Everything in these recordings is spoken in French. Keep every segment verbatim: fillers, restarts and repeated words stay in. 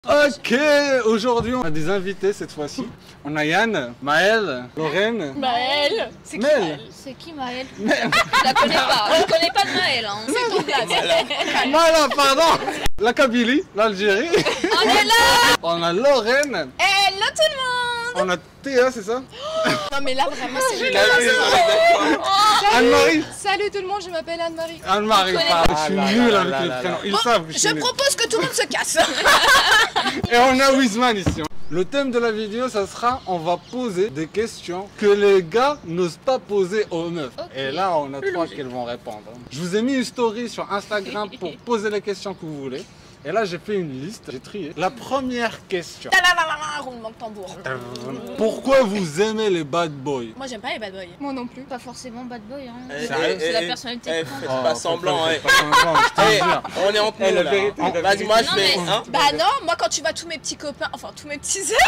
Ok, aujourd'hui on a des invités cette fois-ci. On a Yann, Maëlle, Lorraine. Maëlle. C'est qui Maëlle. Maëlle? C'est qui Maëlle? Maëlle. Je la connais pas. Je connais pas de Maëlle. Hein. C'est ton blague. Voilà, pardon. La Kabylie, l'Algérie. On est là. On a Lorraine. Hello tout le monde. On a Théa, c'est ça? Non mais là vraiment c'est Il a vu, Anne-Marie. Salut tout le monde, je m'appelle Anne-Marie. Anne-Marie, pardon. Je suis nul avec les prénoms. Ils savent que je suis Je nul. propose que tout le monde se casse. Et on a Wiseman ici. Le thème de la vidéo, ça sera, on va poser des questions que les gars n'osent pas poser aux meufs. Okay. Et là, on a trois qui vont répondre. Je vous ai mis une story sur Instagram pour poser les questions que vous voulez. Et là, j'ai fait une liste, j'ai trié. La première question. Roulement de tambour. Pourquoi vous aimez les bad boys? Moi j'aime pas les bad boys. Moi non plus. Pas forcément bad boy. Hein. Eh, Sérieux? C'est eh, la eh, personnalité. eh, qui compte. faites Oh, pas semblant, faites eh. pas semblant, je te Eh, jure. on est entre Eh, nous la là. vérité, la Vas-y, moi je Non, fais. mais- Hein Bah non, moi quand tu vois tous mes petits copains, enfin tous mes petits ex,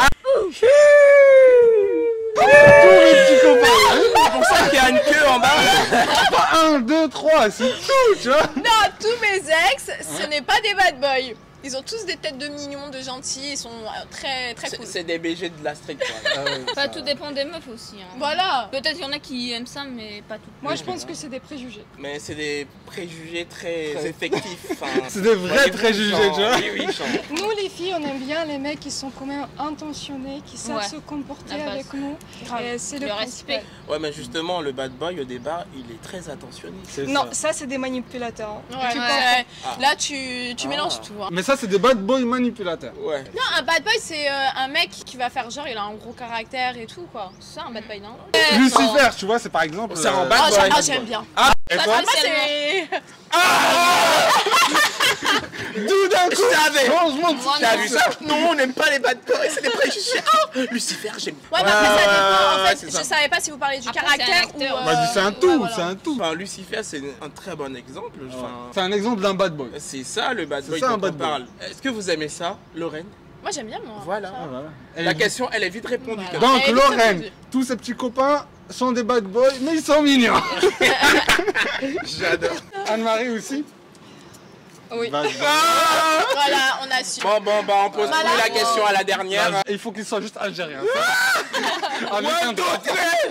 Tous les petits copains. C'est pour ça qu'il y a une queue en bas. Pas un, deux, trois, c'est tout, tu vois. non, tous mes ex, ce n'est pas des bad boys. Ils ont tous des têtes de mignons, de gentils, ils sont euh, très très C'est- cool. C'est des B G de la street. quoi. Enfin, tout dépend des meufs aussi. Hein. Voilà. Peut-être qu'il y en a qui aiment ça, mais pas toutes. Moi je pense que c'est des préjugés. Mais c'est des préjugés très effectifs. enfin, C'est des vrais voyez-vous, préjugés, genre, tu vois. Oui, oui, genre. Nous les filles, on aime bien les mecs qui sont quand même intentionnés, qui savent Ouais. se comporter La base. avec nous. Et c'est le, Le principal. respect. Ouais, mais justement, le bad boy au débat, il est très attentionné. C'est Non, ça. ça c'est des manipulateurs. hein. Ouais, Tu ouais. comprends. Là tu, tu Ah. mélanges tout. Hein. Mais ça, c'est des bad boys manipulateurs. Ouais. Non, un bad boy c'est euh, un mec qui va faire genre il a un gros caractère et tout quoi. C'est ça un bad boy non? Lucifer, tu vois, c'est par exemple. C'est un euh, bad Ah, boy. j'aime- ah, j'aime bien. Ah, et Bah, toi? moi c'est. Tout d'un coup, Je savais. changement de Moi, T'as non. vu ça? Non, on n'aime pas les bad boys, c'est des préjugés. Oh, Lucifer, j'aime. Ouais, mais après ça dépend. En ouais, fait, c'est je ça. savais pas si vous parlez du Après, caractère c'est un ou. acteur. euh, Bah, c'est un tout, ouais, voilà. c'est un tout. Enfin, Lucifer, c'est un très bon exemple. Enfin, C'est un exemple d'un bad boy. c'est ça le bad C'est boy ça, un dont bad on boy. parle. Est-ce que vous aimez ça, Lorraine? Moi j'aime bien moi. Voilà. Ça. Ah, voilà. Et La vous- question, elle est vite répondue. Voilà. quand même. Donc Elle est vite Lorraine, répondue. tous ses petits copains sont des bad boys, mais ils sont mignons. J'adore. Anne-Marie aussi. Oui. Bad boy. Voilà, on a su. Bon, bon, bah, on pose Voilà. plus la question à la dernière. Bah, il faut qu'il soit juste algérien. Avec un One, two, drapeau.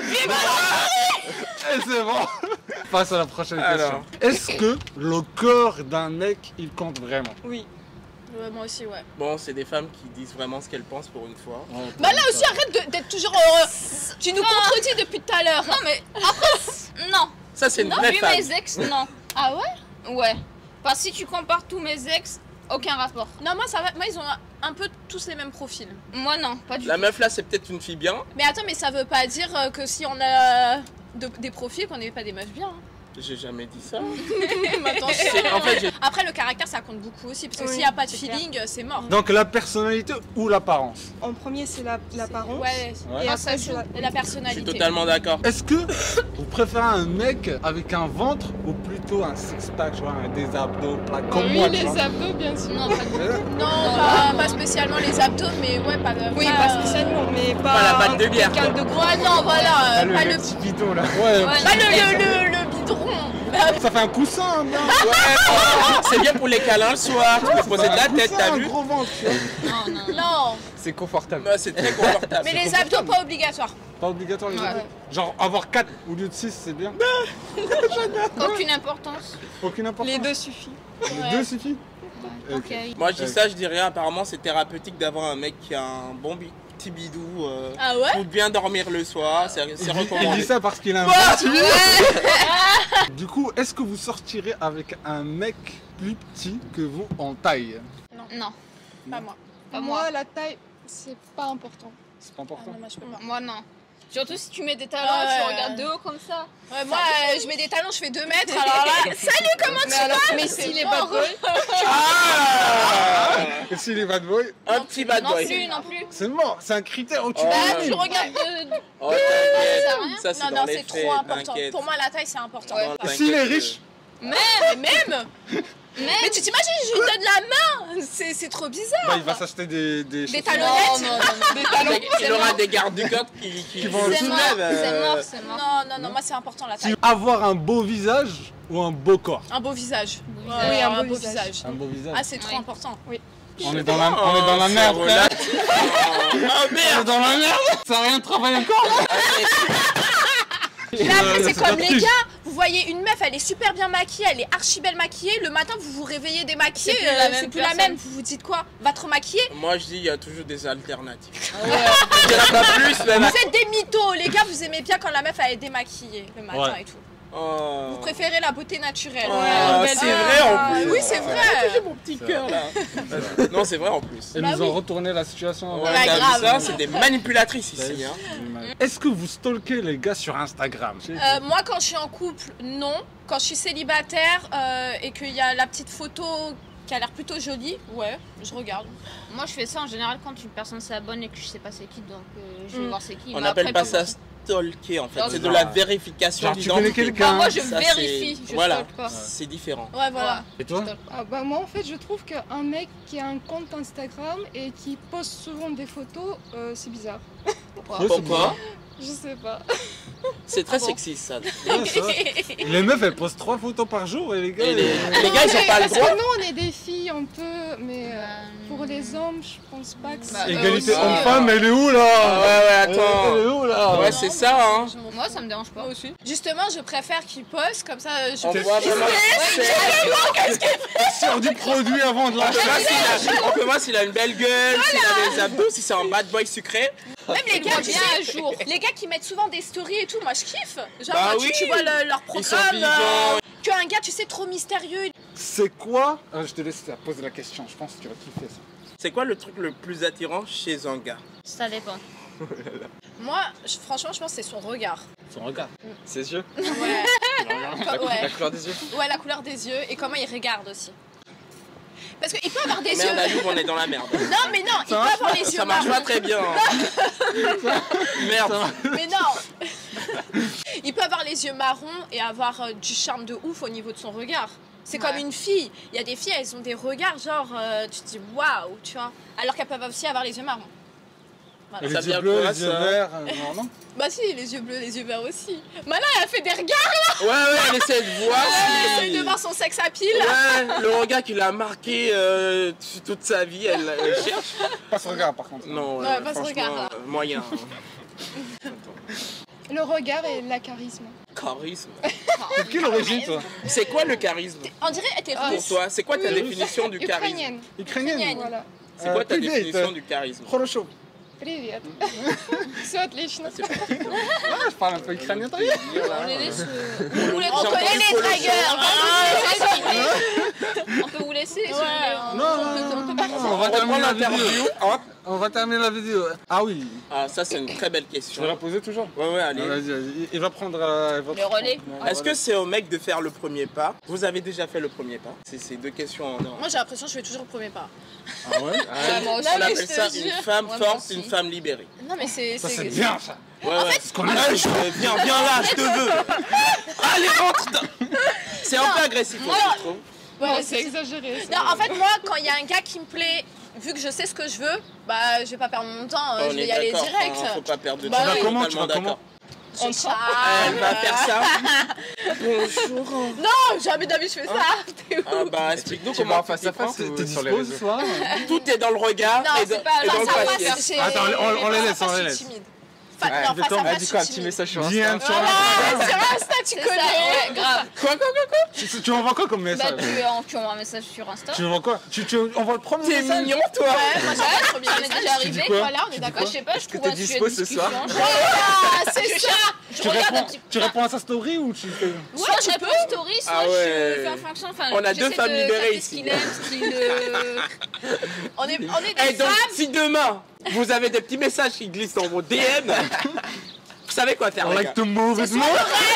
Et c'est bon. Passe à la prochaine Alors. question. Est-ce que le corps d'un mec, il compte vraiment? Oui. Ouais, moi aussi, ouais. Bon, c'est des femmes qui disent vraiment ce qu'elles pensent pour une fois. Bah là aussi, arrête de- d'être toujours. euh, tu nous contredis depuis tout à l'heure. Non, mais après, non. Ça, c'est une Non, vraie vu femme. mes ex, non. Ah ouais? Ouais. Parce que si tu compares tous mes ex, aucun rapport. Non, moi ça va. Moi, ils ont un peu tous les mêmes profils. Moi, non, pas du La tout. meuf là, c'est peut-être une fille bien. Mais attends, mais ça veut pas dire euh, que si on a de- des profils, qu'on n'est pas des meufs bien. hein. J'ai jamais dit ça. Maintenant, C'est- en fait, j'ai- Après, le caractère, ça compte beaucoup aussi. Parce que Oui, s'il n'y a pas de c'est feeling, euh, c'est mort. Donc la personnalité ou l'apparence? En premier c'est la- l'apparence. Ouais, Ouais. Et Ah, après ça c'est joue. la... la Je suis personnalité. totalement d'accord. Est-ce que vous préférez un mec avec un ventre ou plutôt un six-pack, tu vois, un- des abdos plats comme oui, moi, tu les vois? abdos bien sûr. Non, pas du tout. Non, pas, pas spécialement les abdos, mais ouais, pas. Oui, pas, pas spécialement, mais pas, Pas la batte de bière, quelqu'un quoi. de gros. Ouais, non, voilà. Ah, euh, le, pas le le. petit bidon là. Ouais, Ouais, Pas le, le, le, le bidron. ça fait un coussin, bien. Ouais, c'est bien pour les câlins le soir. Tu peux poser de la Un tête, coussin, t'as un vu? gros ventre, tu vois. Non, non. Non, C'est confortable. Non, c'est très confortable. mais les abdos, pas obligatoires. Pas obligatoire les Ouais. abdos. Genre avoir quatre au lieu de six, c'est bien. Aucune importance. Aucune importance. Les deux suffit. Les deux suffit. Ok. Ok. Moi, je dis Euh, ça, je dis rien. Apparemment, c'est thérapeutique d'avoir un mec qui a un bon bi- petit bidou euh, Ah ouais? pour bien dormir le soir. C'est c'est Il dit, il dit recommandé. ça parce qu'il a un ventre. Du coup, est-ce que vous sortirez avec un mec plus petit que vous en taille? Non, Pas moi. pas Moi, moi. la taille, c'est pas important. C'est pas Ah important. non, moi je peux pas. Moi, non. Surtout si tu mets des talons, Ouais. tu regardes de haut comme ça. Ouais, moi euh, je mets des talons, je fais deux mètres. Alors là, salut, comment tu Mais alors, vas? mais si les bad boys, Ah Et si les bad boys, Un Non petit plus, bad Non boy. plus, non plus. c'est mort, c'est un critère où tu Oh. Bah, Ouais. tu regardes de. de- Oh, t'inquiète. Ça rien. Ça, c'est Non, dans non, les c'est faits, trop important. t'inquiète. Pour moi, la taille, c'est important. Ouais. Non, Et s'il est t'inquiète. riche? Mais même Mais Mais tu t'imagines, je lui donne la main. C'est c'est trop bizarre. Bah, il va s'acheter des, des, Des chaussures. talonnettes. non, non, non. Des talons, il C'est aura mort. des gardes du corps qui, qui, Qui vont le C'est mort, soulèvent. c'est euh, mort, c'est mort. Non, non, non, moi c'est important la taille. Avoir un beau visage ou un beau corps? Un beau visage. Beau Ouais, visage. Oui, un un beau beau visage. visage. Un beau visage. Ah, c'est trop Oui. important. Oui. On est dans la, on est dans la merde, Oh, frère. Ah On est merde. dans la merde. Ça a rien travaillé encore. Là, après, c'est pas comme les triche. gars. Vous voyez une meuf, elle est super bien maquillée, elle est archi belle maquillée. Le matin, vous vous réveillez démaquillée, C'est plus la euh, même c'est plus la personne. même. Vous vous dites quoi? Va te remaquiller? Moi je dis il y a toujours des alternatives. Il y en a pas plus même. Vous êtes des mythos, les gars. Vous aimez bien quand la meuf elle est démaquillée le matin Ouais. et tout. Oh. Vous préférez la beauté naturelle. Oh, Ouais, c'est belle- vrai, en Ah, plus. Oui, c'est J'ai vrai. mon petit cœur là. Non, c'est vrai en plus. Ils Bah nous ont oui. retourné la situation. Ouais, Bah, t'as grave. vu ça, c'est des manipulatrices ici. Hein. Est-ce que vous stalkez les gars sur Instagram? Euh, moi, quand je suis en couple, non. Quand je suis célibataire euh, et qu'il y a la petite photo qui a l'air plutôt jolie, ouais, je regarde. Moi, je fais ça en général quand une personne s'abonne et que je sais pas c'est qui, donc euh, je vais Mm. voir c'est qui. On mais n'appelle après, pas pour ça voir- stalker en fait, Non, c'est de genre- la vérification genre, tu connais d'identité. quelqu'un. Bah, moi, je Ça, vérifie, c'est- je voilà. stalk pas. C'est différent. Ouais, voilà. Et toi? Ah bah moi en fait je trouve qu'un mec qui a un compte Instagram et qui poste souvent des photos, euh, c'est bizarre. Ouais, c'est Pourquoi? Je sais pas. C'est très Ah bon. sexiste ça. Ouais, ça va. Les meufs elles postent trois photos par jour et les gars. Et les, ils- les gars ils ont pas le Parce droit. que nous on est des filles un peu, mais euh, pour les hommes je pense pas que Bah, c'est... eux Égalité aussi, homme-femme, elle est où Ah là? ouais ouais Elle est attends. où là? Ouais Non, c'est moi, ça hein. je m'en fous. Moi, ça me dérange pas. Moi aussi. Justement, je préfère qu'ils postent comme ça. Je... On voit vraiment c'est- Sur du produit avant de On peut l'acheter. voir s'il a- on peut voir s'il a une belle gueule, s'il a des abdos, si c'est un bad boy sucré. Même les gars, Moi, tu bien sais, à jour. les gars qui mettent souvent des stories et tout, moi je kiffe. Genre, Bah quand tu, oui. tu vois le- leur Ils sont programme, vivants. euh, qu'un gars, tu sais, trop mystérieux. C'est quoi? Ah, je te laisse poser la question, je pense que tu vas kiffer ça. C'est quoi le truc le plus attirant chez un gars? Ça dépend. Moi, je- franchement, je pense que c'est son regard. Son regard. Ses yeux, Ouais. la, cou- ouais. la couleur des yeux. Ouais, la couleur des yeux et comment il regarde aussi. Parce qu'il peut avoir des Merde, à yeux. nous on est dans la merde. Non, mais non, il peut marche avoir les yeux Ça marche pas marrons. très bien. hein. Merde. Mais non Il peut avoir les yeux marrons et avoir euh, du charme de ouf au niveau de son regard. C'est Ouais. comme une fille. Il y a des filles, elles ont des regards genre, euh, tu te dis waouh, tu vois. Alors qu'elles peuvent aussi avoir les yeux marrons. Et Ça les vient yeux bleus, quoi, les yeux ça verts, euh, non, non? Bah si, les yeux bleus, les yeux verts aussi. Maintenant, elle a fait des regards, Ouais, ouais, elle essaie de voir elle si. essaye de voir son sexe à pile. Ouais, le regard qui l'a marqué euh, toute sa vie, elle, elle cherche. Pas ce regard par contre. Non, Ouais, euh, pas ce franchement, regard. euh, moyen. Le regard et la charisme. Charisme. C'est qui l'origine toi? C'est quoi le charisme On dirait qu'elle était Ah, pour russe. toi? C'est quoi ta Oui. définition du charisme? Ukrainienne. Ukrainienne. Voilà. C'est quoi ta Euh, привет, définition euh, du charisme? Хорошо. Привет. Все отлично. C'est parti. Ah, je parle un peu ukrainien. toi. On les laisse. euh, on vous laisse- On J'ai connaît entendu les Polo dragueurs. on peut vous laisser. si vous Ouais, voulez. on- Non, non, non, non, non, on va On terminer reprend la vidéo. l'interview. Hein? On va terminer la vidéo. Ah oui, Ah, ça c'est une très belle je question. vais la poser toujours. Ouais, ouais, Ah, allez. Vas-y, vas-y. Il va prendre euh, votre... Le relais. Ouais, Est-ce que c'est au mec de faire le premier pas? Vous avez déjà fait le premier pas? C'est ces deux questions en un. Moi, j'ai l'impression que je fais toujours le premier pas. Ah ouais? Ah, moi aussi. Non, On mais appelle je te ça jure. une femme Ouais, moi forte, aussi. une femme libérée. Non, mais c'est. Ça c'est bien ça. Ouais, ouais. C'est ce qu'on a. Ah, je- viens, viens là, je te veux. Allez, rentre dans- C'est un peu agressif, moi, je trouve. Ouais, Non, c'est- c'est exagéré. ça. Non, en fait, moi, quand il y a un gars qui me plaît, vu que je sais ce que je veux, bah, je vais pas perdre mon temps, euh, On je vais est y aller d'accord, direct. hein, faut pas perdre de Bah temps. oui. je suis Comment, tu totalement vas comment d'accord. Je On charme. Elle va faire ça. Bonjour. Non, jamais d'avis, je fais ça. T'es où? Ah bah, explique-nous Tu comment vas en face à face T'es ou t'es sur les dispo ce réseaux? soir? tout est dans le regard Non, et, dans- c'est pas et dans le face à faciès. face. c'est- Attends, on- on les face à laisse, on face, les je laisse. suis timide. Fa- Ouais, non, mais face toi, à on m'a face, dit je quoi? Un suis petit timide. message sur Dis un Insta. sur Voilà, sur Insta, tu C'est ça, connais. ouais, grave. Quoi, quoi, quoi, quoi? Tu, tu envoies quoi comme Bah, message? tu, en- tu envoies un message sur Insta. Tu envoies quoi? Tu, tu envoies le premier T'es message? mignon, toi. Ouais, moi, j'ai pas trop bien Ça m'est déjà Tu dis arrivé. quoi? Voilà, on est Tu dis d'accord. Bah, je sais pas, je Est-ce que trouve t'es un sujet dispo de ce discussion. soir? Ah, c'est ça. Je Tu regarde un réponds, petit tu réponds à sa story ou tu fais... Soit je réponds aux stories, soit Ah ouais. je fais en fonction. Enfin, On a j'essaie deux femmes de libérées capter ici. ce qu'il aime, ce qu'il. euh, On est, on est Et des donc, femmes. si demain, vous avez des petits messages qui glissent dans vos D M, vous savez quoi faire, I les like gars. to move it more.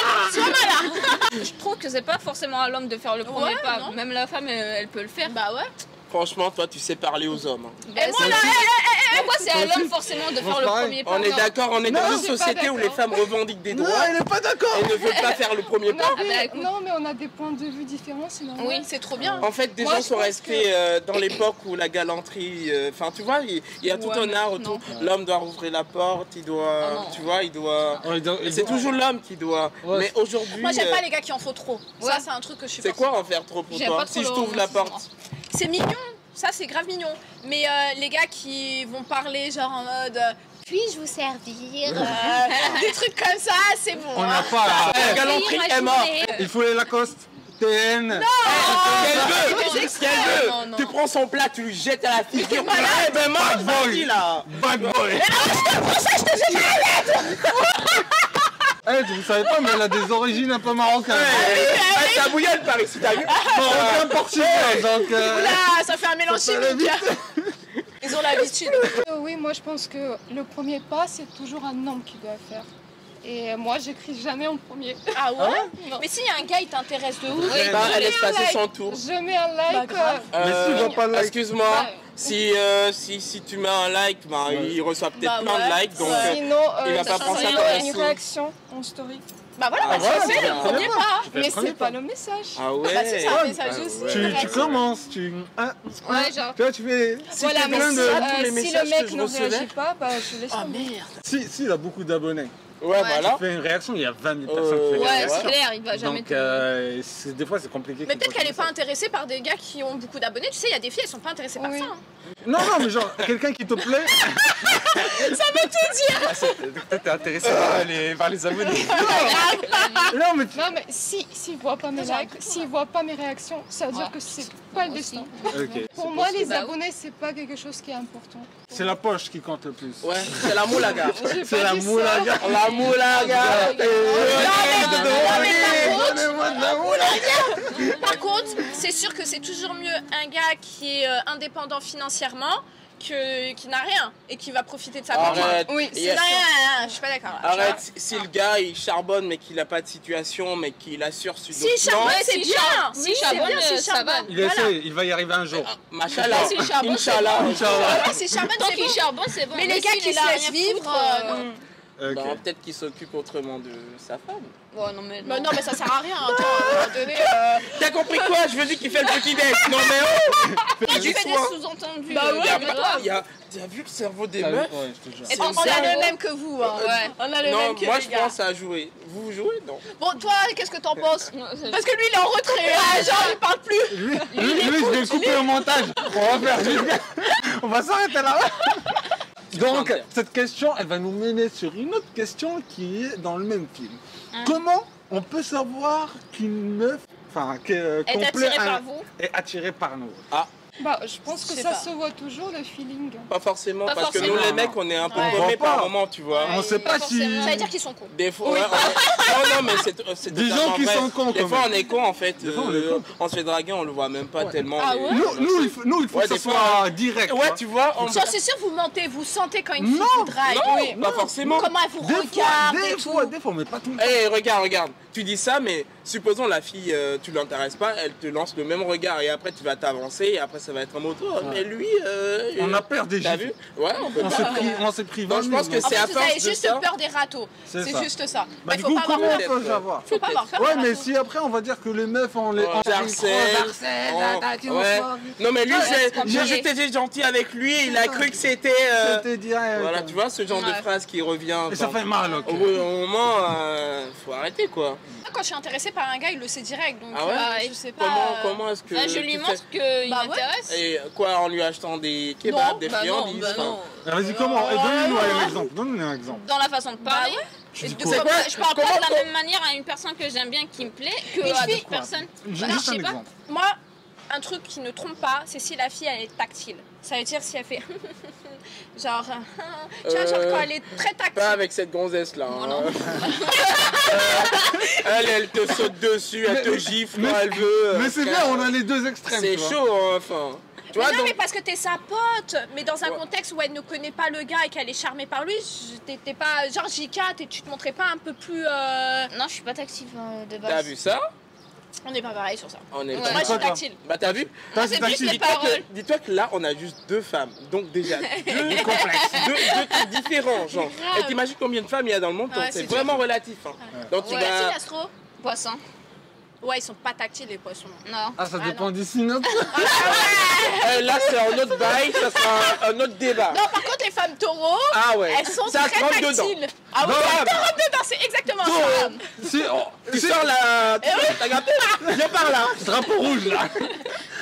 Je trouve que c'est pas forcément à l'homme de faire le premier Ouais, pas. non. Même la femme, elle, elle peut le faire. Bah ouais. Franchement, toi, tu sais parler aux hommes. hein. Bah, Et moi, c'est- là, Pourquoi c'est à l'homme forcément de Moi, faire le pareil. premier pas? On est Non. d'accord, on est Non, dans je une suis pas société où les d'accord. femmes revendiquent des Non, droits elle est pas d'accord. et ne veulent pas faire le premier Non, pas. bah, mais, écoute. non, mais on a des points de vue différents, c'est normal. Oui. c'est trop bien. En fait, des Moi, gens je sont pense restés que- euh, dans l'époque où la galanterie. euh, Enfin, tu vois, il il y a tout Ouais, un mais art non. autour. L'homme doit rouvrir la porte, il doit. Oh non. tu vois, il doit. Ouais, il doit- il C'est doit- toujours l'homme qui doit. Ouais. Mais aujourd'hui. Moi, j'aime euh, pas les gars qui en font trop. Ça, Ouais. c'est un truc que je suis C'est quoi en faire trop pour J'aime toi pas trop Si je le t'ouvre la romantisme, porte. C'est mignon. ça c'est grave mignon. Mais euh, les gars qui vont parler genre en mode euh, puis-je vous servir euh, des trucs comme ça, c'est bon. On hein. n'a pas là. La galanterie est morte. Il faut les Lacoste, T N. Non, Qu'elle veut, ce qu'elle veut. non, non. Tu prends son plat, tu lui jettes à la figure. Eh ben moi, Bad boy. vas-y là. Bad boy. Eh, vous savez pas, mais elle a des origines un peu marocaines. Eh, ça bouillonne par ici, t'as vu? Marocain portugais, donc. euh, Là, ça fait un mélange faut pas chimique. la Ils ont l'habitude. Euh, oui, moi je pense que le premier pas, c'est toujours un homme qui doit faire. Et moi, j'écris jamais en premier. Ah ouais, mais s'il y a un gars, il t'intéresse de ouf. Bah, elle laisse passer like. son tour. Je mets un like. Bah, grave. euh, Mais s'il Euh, va pas like. Excuse-moi, si, euh, si, si tu mets un like, bah, il reçoit peut-être Bah, plein ouais. de likes. Donc, Ouais. euh, sinon, euh, il va pas prendre ça sinon, comme un une signe. réaction en story. Bah voilà, Ah, bah, voilà, ça, c'est c'est le un premier premier pas. fais le Mais premier c'est pas le message. ah ouais. Bah c'est ça, un message Ah, aussi. ouais. Tu, tu commences, tu. Hein, Ouais, genre. tu vois, tu fais. Voilà, t'es mais plein si, de- euh, tous les si messages le que mec je ne recevais. réagit pas, bah je laisse Oh tomber. merde. Si, si, il a beaucoup d'abonnés. Ouais, voilà. Tu fais une réaction, il y a vingt mille Euh, personnes qui font une Ouais, réaction. c'est clair, il va jamais Donc, te... euh, c'est- des fois, c'est compliqué. Mais qu'il peut-être pose qu'elle est comme pas ça. intéressée par des gars qui ont beaucoup d'abonnés. Tu sais, il y a des filles, elles sont pas intéressées par Oui. ça. hein. Non, non, mais genre, quelqu'un qui te plaît. Peut-être t'es intéressé par les, par les abonnés. Non, mais tu- Non, mais si s'il voit pas mes J'ai un likes, truc, s'il voit pas mes réactions, ça veut dire Ouais. que c'est pas le Aussi. destin. Ok. Pour moi, les Bah oui. abonnés, c'est pas quelque chose qui est important. C'est la poche qui compte le plus. Ouais, c'est la moulaga. J'ai C'est pas la dit ça. moulaga. La moulaga. Donnez-moi de la moulaga. Par contre, c'est sûr que c'est toujours mieux un gars qui est euh, indépendant financièrement que qui n'a rien et qui va profiter de sa conjointe. Arrête. Oui, Il y Non, a- non, non, non, je suis pas d'accord. là, tu Arrête, si- si le gars il charbonne mais qu'il a pas de situation mais qu'il assure sur vois. d'autres Si charbonne, plans, c'est si bien. char- Si si c'est charbonne, bien, euh, si ça charbonne. va. Il essaie, il va y arriver un jour. machallah, Si charbonne, Inch'Allah. Inch'Allah. Ouais, si charbonne, Tant c'est qu'il bon. charbonne, c'est bon. Mais les gars s'il qui a se rien laissent à vivre, foutre, euh, euh, non. Ok. Bah, peut-être qu'il s'occupe autrement de sa femme. Ouais, non, mais. Bah non, mais ça sert à rien. Attends, à un moment donné. euh, T'as compris quoi? Je veux dire qu'il fait le petit déj. Non mais oh! Tu fais des soin. sous-entendus. Bah euh, ouais, Il y a mais mais toi. pas- il y a- T'as vu le cerveau des Ah oui, meufs? ouais, je te jure. Et on, on a le même que vous. Hein. Ouais. On a le Non, même que moi les je gars. pense à jouer. Vous vous jouez? Non. Bon, toi, qu'est-ce que t'en penses? Non, c'est- Parce que lui, il est en retrait. hein, genre, il parle plus. Lui, lui, lui, je vais le couper au montage. On va faire juste- On va s'arrêter là. Donc, cette question, elle va nous mener sur une autre question qui est dans le même film. Hein. Comment on peut savoir qu'une meuf, enfin, que- qu'on Est plaît attiré à- par vous. est attirée par nous? Bah, je pense que Je sais ça pas. se voit toujours, le feeling. Pas forcément, Pas parce que forcément. nous les mecs on est un peu Ouais. paumés On voit par pas. moment, tu vois. On sait pas pas si... forcément. Ça veut dire qu'ils sont cons. Des fois, ouais, on- non, non, mais c'est c'est Des totalement gens qui vrai. sont cons, Des quand fois, même. on est cons en fait. Des fois, on est euh, cons. on se fait draguer, on le voit même pas tellement. Ah les- ouais Nous, nous, il faut, nous, il faut Ouais, que ça des soit fois- direct. Ouais, quoi. tu vois, on... Genre, c'est sûr, vous mentez, vous sentez quand une fille Non, vous drague. non, Oui. pas forcément. Comment elle vous Des fois, regarde et des tout. fois, des fois, mais pas tout le temps. Eh, regarde, regarde, tu dis ça, mais supposons la fille, euh, tu l'intéresses pas, elle te lance le même regard et après tu vas t'avancer et après ça va être un mot, oh, mais lui, euh, On euh, a peur des t'as gifles. vu? Ouais, on peut On pas. s'est pris, on s'est pris Non, vingt je pense mille, que En donc. c'est à fait, vous avez force de juste ça. peur des râteaux. C'est C'est ça. juste ça. Bah, Bah, du faut coup, pas avoir comment peur. on peut le savoir? Faut pas avoir peur Ouais, des mais râteaux. si après on va dire que les meufs, on les On on harcèle, on harcèle, on- ouais. Non mais lui, Ouais, j'ai- c'est compliqué. j'ai juste été gentil avec lui, il a cru que c'était... euh, C'était direct. Voilà, tu vois, ce genre de Ouais. phrase qui revient. Et ça quand- fait mal, ok. Au bout d'un moment, euh, faut arrêter quoi. Quand je suis intéressée par un gars, il le sait direct. Donc, Ah ouais euh, je sais pas. Comment, euh, comment est-ce que... Ah, je tu lui fais- montre qu'il Bah ouais. m'intéresse. Et quoi, en lui achetant des kebabs, Non, des Bah non, friandises bah enfin, non. Ah, Vas-y, comment? Eh, Donne-nous un exemple. Donne-nous un exemple. Dans la façon de parler. Bah Tu Et dis de- quoi? c'est pas- je parle pas Comment- de la même manière à une personne que j'aime bien, qui me plaît, que Une à fille- d'autres personnes. Juste Bah, un je sais pas. exemple. Moi, un truc qui ne trompe pas, c'est si la fille elle est tactile. Ça veut dire si elle fait genre, tu vois, genre Euh, quand elle est très tactile. Pas avec cette gonzesse là. Non, hein. non. Euh, elle, elle te saute dessus, elle te Mais- gifle mais- quand elle veut. euh, Mais c'est bien, on a les deux extrêmes. C'est tu vois. chaud, hein, enfin. Tu Mais vois, non, donc... mais parce que t'es sa pote, mais dans un Ouais. contexte où elle ne connaît pas le gars et qu'elle est charmée par lui, je- t'es t'es pas. Genre J K, t'es- tu te montrais pas un peu plus. euh, Non, je suis pas tactive euh, de base. T'as vu ça? On n'est pas pareil sur ça. On est Ouais. pas- Moi je suis toi, toi tactile. Bah t'as vu? Toi, Moi, c'est c'est plus tactile. les Dis-toi paroles. que, dis-toi que là, on a juste deux femmes. Donc déjà, deux complexes, deux, deux trucs différents, genre. Grave. Et t'imagines combien de femmes il y a dans le monde? donc Ouais, c'est c'est vraiment relatif. hein. Donc tu Ouais, vas... Tactile, Astro? Poisson. Ouais, ils sont pas tactiles les poissons. Non. Ah, ça Ah, dépend du synopsis. Eh, là, c'est un autre bail, ça sera un, un autre débat. Non, par contre, les femmes taureaux, Ah ouais. elles sont ça très se rentre dedans. tactiles. Ah oui, Non. ça te rentre dedans, c'est exactement ça. Taureau. Si, oh, Tu si- sors la... Tu sors ta gâteau. Viens par là. Drapeau rouge là.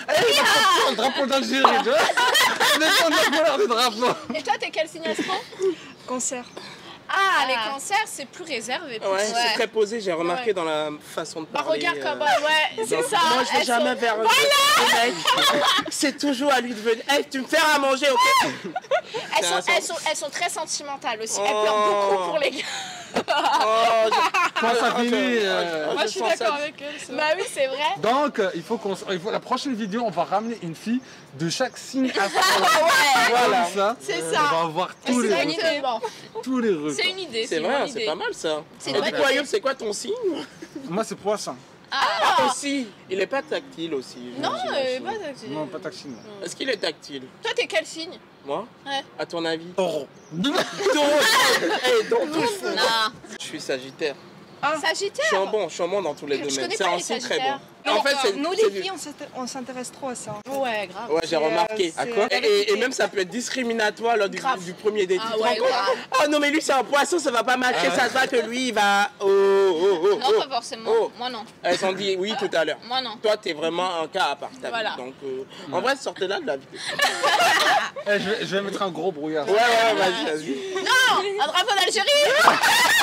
Eh, il a le drapeau d'Algérie, tu vois. On est de la couleur du drapeau. Et toi, t'es quel signe astro? Cancer. Ah, Ah. les cancers, c'est plus réservé. plus- Ouais, c'est très posé, j'ai remarqué Ouais. dans la façon de Bah, parler. regarde euh, comme. Ouais, c'est donc, ça. Moi, je vais elles jamais sont- vers le mec. C'est toujours à lui de venir. Hey, tu me fais à manger, ok? Elles C'est sont, un elles, sens. sont, elles sont très sentimentales aussi. Elles Oh. pleurent beaucoup pour les gars. Oh, je- Quand ça oh, je- finit, oh, euh, oh, Moi, je suis sens ça. d'accord avec elle. c'est vrai. Bah oui, c'est vrai. Donc, euh, il faut qu'on. s- il faut- La prochaine vidéo, on va ramener une fille de chaque signe astrologique. Voilà. Comme ça, C'est euh, ça. On va voir tous les rues. Exactement. Tous les rues. C'est une idée, C'est une vrai, bonne c'est idée. pas mal ça. C'est Et une du bonne coup, idée. Ayoub, c'est quoi ton signe? Moi, c'est poisson. Ah, aussi. Il est pas tactile aussi. Non, j'imagine. euh, pas tactile. Non, pas tactile. Est-ce qu'il est tactile? Toi, t'es quel signe? Moi? Ouais. À ton avis? Taureau. Taureau. Hey, dans tout le fond. Non. Je suis Sagittaire. Ah. Je Sagittaire. suis un bon, je suis un bon dans tous les Je domaines. connais C'est pas un les signe très bon. Sagittaires. En fait, c'est Nous, c'est les du- filles, on s'inté- on s'intéresse trop à ça. Ouais, grave. Ouais, j'ai C'est, euh, remarqué. c'est- À quoi Et, et- et même ça peut être discriminatoire lors du, Grave. du premier date. Ah Tu te ouais, rends compte? grave. Oh non, mais lui c'est un poisson, ça va pas matcher, ça se voit que lui il va. Oh, oh, oh, Non, oh. pas forcément. Oh. Moi non. Elles ont dit oui tout à l'heure. Moi non. Toi, t'es vraiment un cas à part. ta vie. Voilà. Donc, euh, en vrai, sortez là de la vidéo. Eh, je, vais, je vais mettre un gros brouillard. Ouais, ouais, vas-y, vas-y. Non, un drapeau d'Algérie.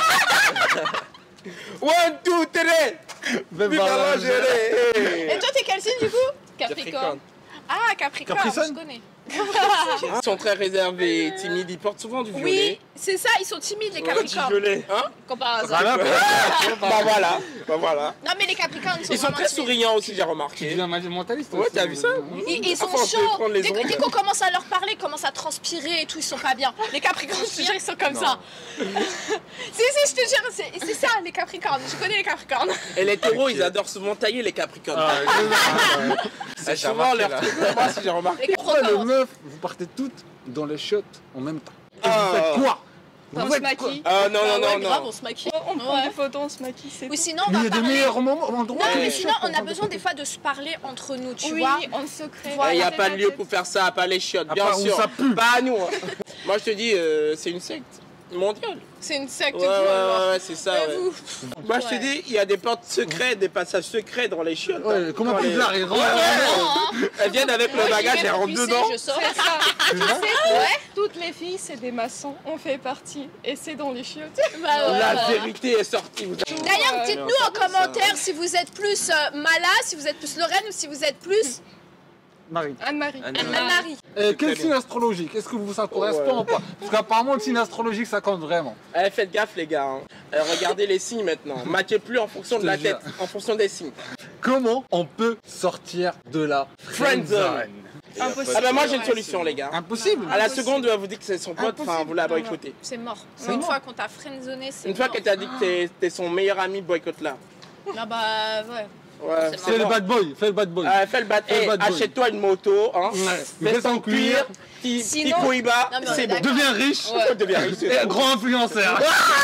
One, two, three. Vive Vive la l'Algérie. Et toi, t'es quel signe du coup? Capricorne. Ah, Capricorne, Capricorne. je connais. Ils sont très réservés, timides, ils portent souvent du violet. Oui, c'est ça, ils sont timides les Ouais, du Capricornes. violet. Hein? Comme par hasard. Voilà, Bah voilà, bah voilà. Non, mais les Capricornes, ils sont Ils sont vraiment très timides. souriants aussi, j'ai Tu remarqué. deviens mentaliste Ouais, aussi. t'as vu ça? Ils, ils sont Enfin, on peut chauds. prendre les Dès, ondes. dès qu'on commence à leur parler, ils commencent à transpirer et tout, ils sont pas bien. Les Capricornes, je te jure, ils sont comme Non. ça. si, si, je te jure, c'est c'est ça, les Capricornes. Je connais les Capricornes. Et les taureaux, ils adorent souvent tailler les capricornes. Ah, ouais, C'est j'ai souvent remarqué, leur là. truc. Moi aussi, j'ai remarqué. Les Pourquoi les Capricornes. meufs, vous partez toutes dans les chiottes en même temps? Et Ah. vous faites quoi? On Vous se faites quoi? maquille. Ah non, Ah non, ouais, non, grave, non. on se maquille. On prend Ouais. des photos, on se maquille, c'est Ou tout. sinon, on Mais il y va a des parler. meilleurs moments, endroits. Non, mais Ouais. sinon, on a besoin des fois de se parler entre nous, tu Oui, vois. en secret. Il n'y a pas de lieu pour faire ça, pas les chiottes, À bien part où sûr. ça pue. Pas à nous. hein. Moi, je te dis, euh, c'est une secte mondiale. C'est une secte. Ouais, ouais, vous, alors. ouais, ouais, c'est ça. Ouais, ouais. vous. Moi, je te Ouais. dis, il y a des portes secrètes, des passages secrets dans les chiottes. Ouais, hein. comment Dans les- Poudlard, il rentre Ouais, dans- ouais. Elles viennent avec Moi, le j'y bagage, vais elles pour rentrent pisser, dedans. je sors. C'est ça. Tu vois Ouais. Toutes les filles, c'est des maçons. On fait partie. Et c'est dans les chiottes. Bah ouais, La voilà. vérité est sortie. vous savez. D'ailleurs, Ouais. dites-nous Non, en commentaire si vous êtes plus euh, Mala, si vous êtes plus Lorraine ou si vous êtes plus Marie. Anne-Marie. Anne-Marie. Euh, quel très signe astrologique? Est-ce que vous ça correspond ou pas? Parce qu'apparemment, le signe astrologique, ça compte vraiment. Eh, faites gaffe, les gars. hein. Euh, regardez les signes maintenant. Matchez plus en fonction de Je te la jure. tête, en fonction des signes. Comment on peut sortir de la Friendzone. Impossible. Ah bah moi j'ai une solution, les gars. Impossible. À la Impossible. seconde, elle vous dit que c'est son pote, enfin vous la Impossible. boycottez. C'est mort. C'est Une mort. fois qu'on t'a friendzoné, c'est Une fois mort. qu'elle t'a dit que t'es- t'es son meilleur ami, boycotte-là. Ah bah ouais. Ouais, C'est Fais le mort. bad boy, fais le bad boy. Ah, fais le bad. Fais le Eh, bad boy. achète-toi une moto, hein. Ouais. Veste en cuir, petit petit Sinon- Cohiba, Non, mais on est c'est bon. d'accord. Deviens riche. Ouais. Deviens riche. Et grand influenceur.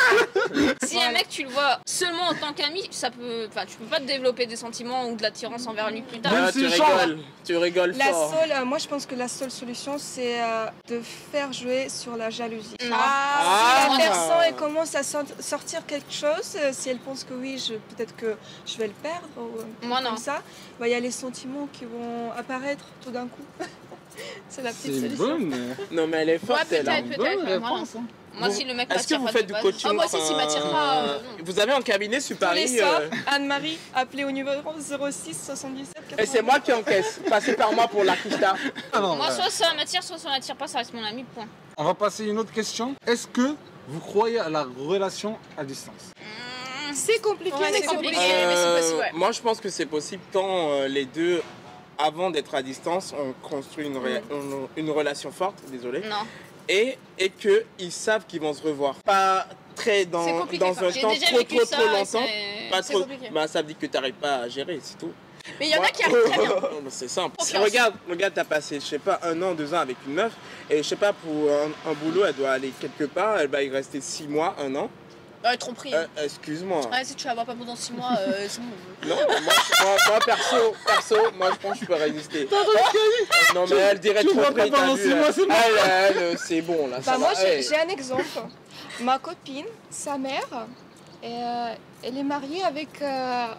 Si un mec tu le vois seulement en tant qu'ami, ça peut, enfin tu peux pas te développer des sentiments ou de l'attirance envers lui plus tard. Même Ah, si tu il change. rigoles, tu rigoles La fort. seule, euh, moi je pense que la seule solution c'est euh, de faire jouer sur la jalousie. Non. Ah. Si la personne elle commence à sort- sortir quelque chose, euh, si elle pense que oui, je- peut-être que je vais le perdre ou un truc Moi, non. comme ça, bah, il y a les sentiments qui vont apparaître tout d'un coup. C'est la C'est petite une solution. bonne. Non mais elle est forte, Ouais, elle. hein. peut-être. Bonne ouais, moi, réponse. hein. Moi Bon. si le mec Est-ce que m'attire vous pas faites de du base- coaching Ah, moi aussi, s'il enfin, m'attire pas, euh, non. Vous avez un cabinet sur Pour les Paris sorts, euh, Anne-Marie, appelez au numéro zéro six soixante-dix-sept et c'est moi qui encaisse. Passez par moi pour la Krista. Ah non, Moi ouais. soit ça m'attire, soit ça m'attire pas, ça reste mon ami, point. On va passer à une autre question. Est-ce que vous croyez à la relation à distance? C'est compliqué, Ouais, mais c'est c'est compliqué. compliqué. mais c'est Euh, possible, ouais. Moi, je pense que c'est possible quand euh, les deux, avant d'être à distance, ont construit une, ré- une, une relation forte, désolé, Non. et, et qu'ils savent qu'ils vont se revoir. Pas très C'est dans, compliqué, dans ça. un J'ai temps déjà trop vécu trop ça. trop et longtemps. c'est- Pas c'est trop. compliqué. Bah, ça veut dire que tu n'arrives pas à gérer, c'est tout. Mais il y en a Moi- qui arrivent très bien. Non, mais c'est simple. Confiance. Regarde, regarde, t'as passé, je sais pas, un an, deux ans avec une meuf, et je sais pas, pour un, un boulot, elle doit aller quelque part, elle va y rester six mois, un an. Ouais, tromperie. Euh, Excuse-moi. Ouais, si tu la vois pas pendant six mois, euh, c'est bon. Non, moi, moi, moi, perso, perso, moi je pense que je peux résister. Non mais elle dirait tu trop vois pas près, pendant t'as six vu, mois, elle- c'est bon. elle, elle, euh, c'est bon là. ça Bah, moi va, j'ai hey. j'ai un exemple. Ma copine, sa mère, euh, elle est mariée avec euh,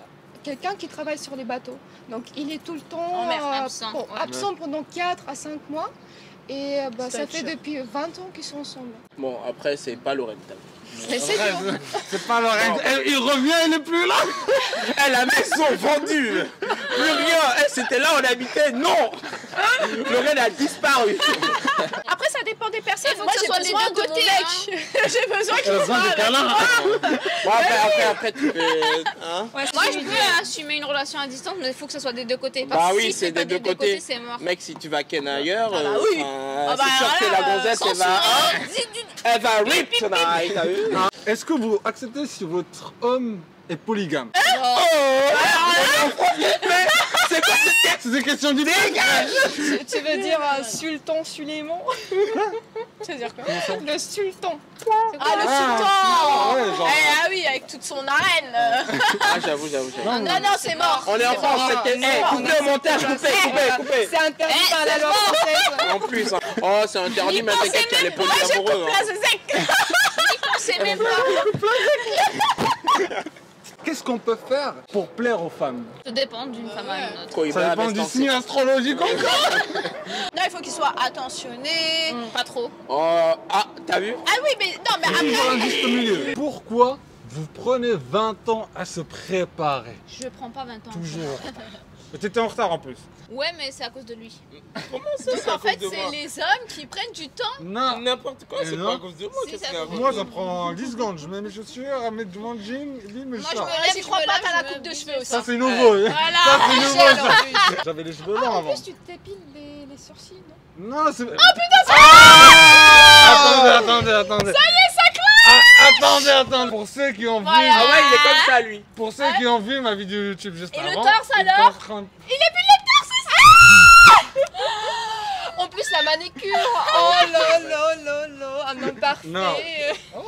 quelqu'un qui travaille sur les bateaux. Donc il est tout le temps En mer, euh, absent, bon, ouais. absent pendant quatre à cinq mois. Et euh, bah, ça Stage. fait depuis vingt ans qu'ils sont ensemble. Bon, après, c'est pas Lorraine. t'as vu. Mais c'est Après, dur. c'est pas Lorraine. Elle- il revient, il est plus là. Eh, la maison vendue. Plus rien. Eh, c'était là où on habitait. Non. Lorraine a disparu. Après, ça dépend des personnes. Il faut Moi, que ce j'ai soit des besoin deux de mon côtés, mec. J'ai besoin qu'il Elle a besoin soit de câlins. Bon, après, après, après, tu fais. Hein Moi, je peux assumer une relation à distance, mais il faut que ce soit des deux côtés. Bah Parce que oui, si c'est pas des deux côtés. c'est mort. Mec, si tu vas ken ailleurs, Ah bah euh, oui. enfin, Ah bah c'est sûr que voilà, la gonzesse, elle va, hein, elle va rip tonight, t'as vu? Est-ce que vous acceptez si votre homme est polygame? C'est quoi cette tête? C'est des questions du dégage. Tu, tu veux dire euh, sultan Suleiman? C'est-à-dire quoi? Le sultan. Ah, le Ah, sultan ouais, genre- Eh, ah oui, avec toute son arène. Ah, j'avoue, j'avoue, j'avoue. Non, non, c'est mort. On est en France, mort, c'était. c'est Eh, mort, coupez au montage, coupez, coupez, coupez. C'est interdit Eh, par la c'est loi mort. française. En plus, hein. Oh, c'est interdit, mais t'inquiète qu'il y a les polyamoureux. Là, c'est sec. C'est même pas. Qu'est-ce qu'on peut faire pour plaire aux femmes? Ça dépend d'une femme à une autre. Quoi, il Ça va dépend avec du ton- signe astrologique encore. Non, il faut qu'il soit attentionné. Pas trop. Oh, ah, t'as vu? Ah oui, mais non, mais Toujours après. un juste milieu. Pourquoi vous prenez vingt ans à se préparer? Je prends pas vingt ans. Toujours. T'étais en retard en plus. Ouais, mais c'est à cause de lui. Comment ça, c'est à En cause fait, de c'est moi? les hommes qui prennent du temps. Non. N'importe quoi, Et c'est non. pas à cause de moi. Si, qu'est-ce ça qu'il y a? fait- Moi, ça prend dix secondes. Je mets mes chaussures, à mettre mon jean, lui, mes Moi, je chaussures. me Ouais, lève, j'y je crois me pas, lave, t'as la je coupe me de cheveux bise aussi. Ça, c'est nouveau. hein. Voilà. Ça, c'est nouveau. Michel, ça. en plus. J'avais les cheveux longs Ah, en avant. plus, tu t'épiles les, les sourcils, non? Non, c'est. Oh putain, ça Attendez, attendez, attendez. Ça y est, ça claque. Attendez, attendez. Pour ceux qui ont vu. Voilà. Ah ouais, il est comme ça, lui. Pour ceux qui ont vu ma vidéo YouTube juste Et le avant. torse, il est alors en train de- En plus, la manicure. Oh là là là là. Un homme parfait. Non. Oh,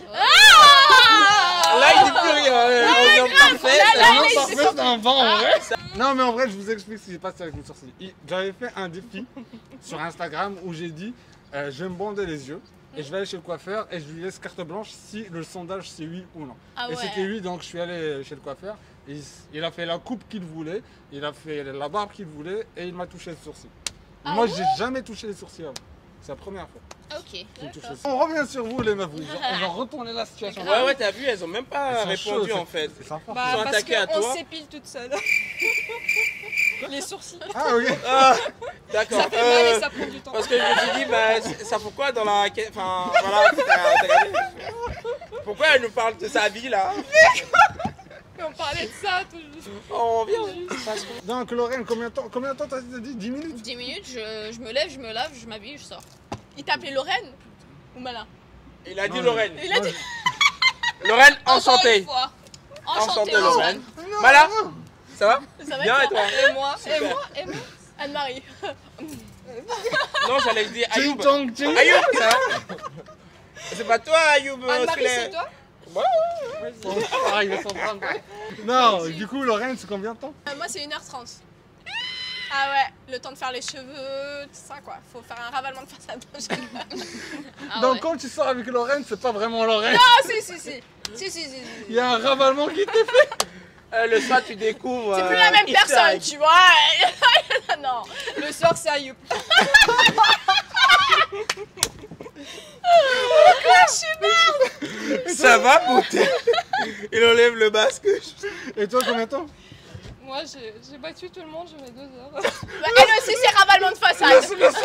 Là, il dit plus rien. euh, On est parfait. Ah non, parfait, c'est un vent en vrai. Non, mais en vrai, je vous explique ce qui s'est passé avec mes sourcils. Il- J'avais fait un défi sur Instagram où j'ai dit euh, je vais me bander les yeux et je vais aller chez le coiffeur et je lui laisse carte blanche si le sondage c'est oui ou non. Ah Et ouais. c'était oui, donc je suis allé chez le coiffeur. Et il, il a fait la coupe qu'il voulait, il a fait la barbe qu'il voulait et il m'a touché le sourcil. Ah Moi, j'ai jamais touché les sourcils avant. C'est la première fois Ok. qu'il me touche les sourcils. On revient sur vous, les meufs. Vous- On va retourner la situation. Ouais, ouais, t'as vu, elles ont même pas Elles sont répondu chaudes, en fait. C'est sympa. Bah, Ils sont parce attaqués à qu'on toi. s'épile toute seule. Les sourcils. Ah oui. Ah, d'accord. Ça fait mal Euh, et ça prend du temps. Parce que je me suis dit, bah, c'est- ça pourquoi dans la. Enfin, voilà, t'as- t'as regardé. Pourquoi elle nous parle de sa vie là? On parlait de ça toujours. Oh, on vient. Donc, Lorraine, combien de temps combien de temps t'as dit? dix minutes? dix minutes, je, je me lève, je me lave, je m'habille, je sors. Il t'appelait Lorraine ou Malin? Il a dit Non, Lorraine. Il a dit. Lorraine, Encore enchanté. une fois. Enchanté, Enchanté, Lorraine. Lorraine. Voilà. Ça va? Ça va Bien et être toi? Et moi, et moi, et moi. Anne-Marie. Non, j'allais dire Ting Ayoub. tong ting. Ayoub, ça va? C'est pas toi, Ayoub? euh, Anne-Marie, les- c'est toi? Ah, il va s'en prendre. Non, du coup, Lorraine, c'est combien de temps? Euh, moi, c'est une heure trente. Ah ouais, le temps de faire les cheveux, tout ça quoi. Faut faire un ravalement de façade. Ah Donc, ouais. quand tu sors avec Lorraine, c'est pas vraiment Lorraine. Ah si, si, si. Si, si, si. si. Il y a un ravalement qui t'est fait. Euh, le soir, tu découvres. C'est plus euh, la même Easter personne, egg. tu vois. Non. Le soir, c'est Ayoub. Ça va, beauté? Il enlève le masque. Et toi, combien de temps? Moi, j'ai j'ai battu tout le monde, je mets deux heures. Bah, elle aussi, c'est ravalement de façade.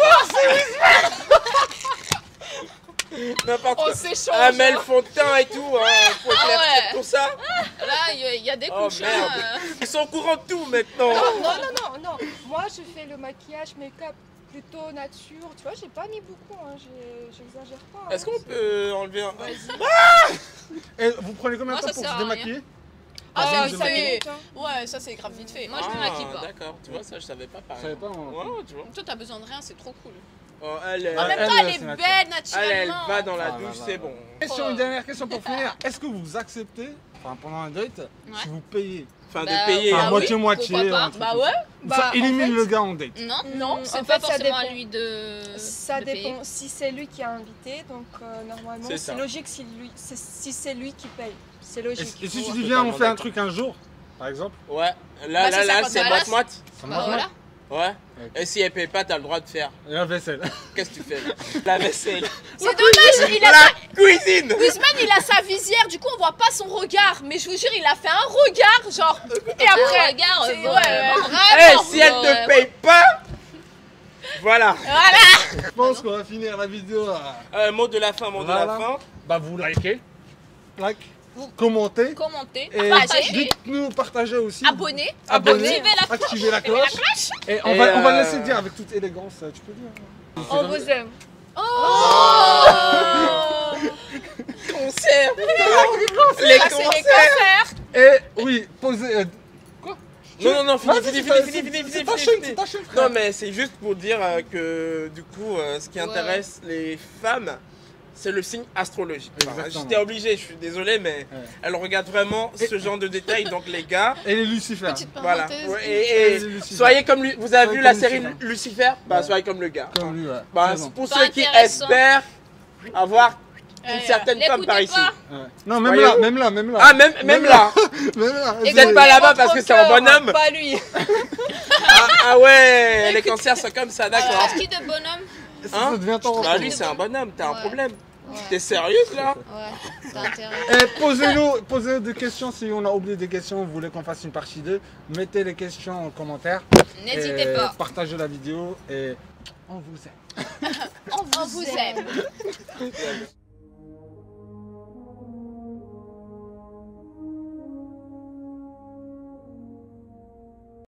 N'importe On quoi. s'échange. Amel Fontaine et tout, hein. Faut Ah éclaircir ouais. tout ça. Là, il y, a- il y a des Oh couches. merde. hein, euh. Ils sont au courant de tout maintenant. Non, non, non, non, non. Moi, je fais le maquillage, make-up plutôt nature. Tu vois, j'ai pas mis beaucoup, hein. j'ai- j'exagère pas. Est-ce hein. qu'on peut enlever un. Et vous prenez combien de Ah, temps ça pour sert se à démaquiller? Ah, Ah, c'est cinq vite fait. minutes, hein. Ouais, ça c'est grave vite fait. Moi, je me Ah, maquille pas. D'accord, tu vois, ça je savais pas Je pareil. savais pas. moi. Ouais, tu vois. Toi, t'as besoin de rien, c'est trop cool. Oh, elle, elle, En Ah, même elle, temps, elle est c'est belle naturel. elle, elle naturellement. va dans la Ah, douche, là, là, c'est là. bon. Question, une dernière question pour finir. Est-ce que vous acceptez, enfin pendant un date, si vous payez? Enfin, Bah, de payer. Enfin, Ah oui, moitié-moitié. pourquoi pas. un truc Bah comme ouais. ça. Bah, Ça en élimine fait- le gars en date. Non, Non, c'est en pas fait, ça forcément à dépend. lui de. Ça de payer. dépend si c'est lui qui a invité, donc euh, normalement C'est ça. c'est logique si, lui, c'est- si c'est lui qui paye. C'est Et, logique. et si tu Ouais, dis viens, on totalement fait un d'accord. truc un jour, par exemple. Ouais, là, Bah, là, c'est là, cinquante c'est balles. moite-moite. Ça Bah marche voilà. Ouais. Ok. Et si elle paye pas, t'as le droit de faire. La vaisselle. Qu'est-ce que tu fais là? La vaisselle. C'est dommage, il a La cuisine. Wiseman, il a sa visière, du coup on voit pas son regard, mais je vous jure, il a fait un regard, genre. Et après, regarde, c'est- bon, ouais, euh, ouais, Eh, vraiment. si elle bon, te ouais. paye pas, voilà. Voilà. Je pense qu'on va finir la vidéo. à- Euh, mot de la fin, mot de la Voilà. fin. Bah, vous likez, like, commentez. Commentez, Et partagez, dites-nous, partagez aussi. Abonné. Abonnez, activez la cloche. activez la cloche. Et on Et va, on va euh, laisser dire avec toute élégance, tu peux dire. On vous aime. Oh. Concert. Les Ah, c'est les concerts. concerts. Et oui, posez. euh, Non, non, non, fini, Vas-y, fini, c'est fini, ta- fini, c'est- fini, c'est fini, ta fini, chaîne, fini. c'est ta chaîne, frère. Non, mais c'est juste pour dire euh, que du coup, euh, ce qui Ouais. intéresse les femmes, c'est le signe astrologique. Enfin, Exactement. J'étais obligé, je suis désolé, mais Ouais. elle regarde vraiment ce genre de détails. Donc les gars, Et les Lucifer. Petite voilà. parenthèse. Ouais, Et et, et les Lucifer. soyez comme lui. Vous avez Soyez vu la comme série Lucifer. Lucifer? Bah, Ouais. soyez comme le gars. Comme lui, ouais. Bah, C'est bon. pour Pas ceux qui intéressant. espèrent avoir une Ouais, certaine femme l'écoutez par ici. pas. Ouais. Non, même Voyez-vous là, même là, même là. Ah, même, même là. Même là. Vous n'êtes pas là-bas parce que c'est un bonhomme. Pas lui. Ah, ah ouais, les cancers sont comme ça, d'accord. Qu'est-ce qui de bonhomme? Ça, Hein ça devient ton Bah, lui, c'est un bonhomme, t'as un Ouais. problème. Ouais, T'es sérieuse là? ouais, t'as intérêt. Et posez-nous posez des questions si on a oublié des questions, vous voulez qu'on fasse une partie deux. Mettez les questions en commentaire. N'hésitez Et pas. Partagez la vidéo et on vous aime. On vous aime.